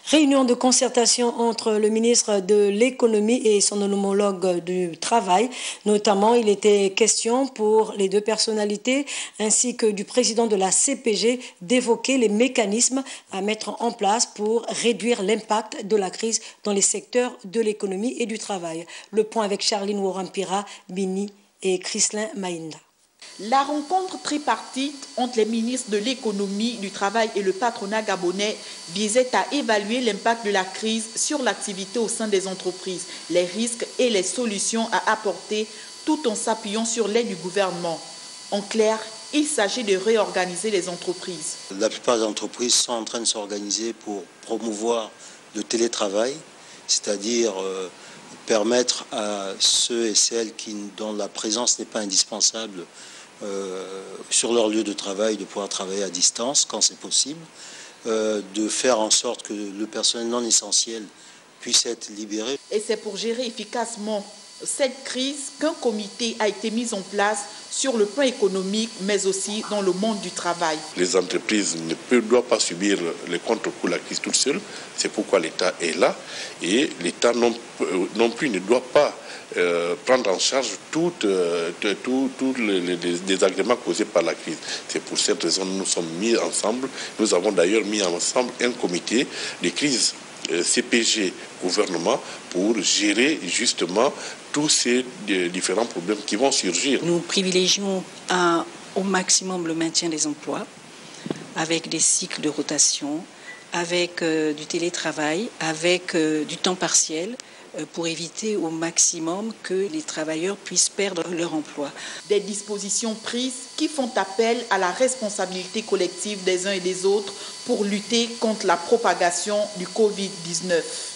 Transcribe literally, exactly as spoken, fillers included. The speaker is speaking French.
Réunion de concertation entre le ministre de l'économie et son homologue du travail. Notamment, il était question pour les deux personnalités ainsi que du président de la C P G d'évoquer les mécanismes à mettre en place pour réduire l'impact de la crise dans les secteurs de l'économie et du travail. Le point avec Charline Warampira, Bini et Chrislin Maïnda. La rencontre tripartite entre les ministres de l'économie, du travail et le patronat gabonais visait à évaluer l'impact de la crise sur l'activité au sein des entreprises, les risques et les solutions à apporter tout en s'appuyant sur l'aide du gouvernement. En clair, il s'agit de réorganiser les entreprises. La plupart des entreprises sont en train de s'organiser pour promouvoir le télétravail, c'est-à-dire euh, permettre à ceux et celles qui, dont la présence n'est pas indispensable Euh, sur leur lieu de travail, de pouvoir travailler à distance quand c'est possible, euh, de faire en sorte que le personnel non essentiel puisse être libéré. Et c'est pour gérer efficacement cette crise qu'un comité a été mis en place sur le plan économique, mais aussi dans le monde du travail. Les entreprises ne peuvent, doivent pas subir les contre-coups de la crise toutes seules. C'est pourquoi l'État est là. Et l'État non, non plus ne doit pas euh, prendre en charge tous euh, tout, tout les, les désagréments causés par la crise. C'est pour cette raison que nous nous sommes mis ensemble. Nous avons d'ailleurs mis ensemble un comité de crise euh, C P G gouvernement pour gérer justement tous ces différents problèmes qui vont surgir. Nous privilégions un, au maximum le maintien des emplois avec des cycles de rotation, avec euh, du télétravail, avec euh, du temps partiel euh, pour éviter au maximum que les travailleurs puissent perdre leur emploi. Des dispositions prises qui font appel à la responsabilité collective des uns et des autres pour lutter contre la propagation du Covid dix-neuf.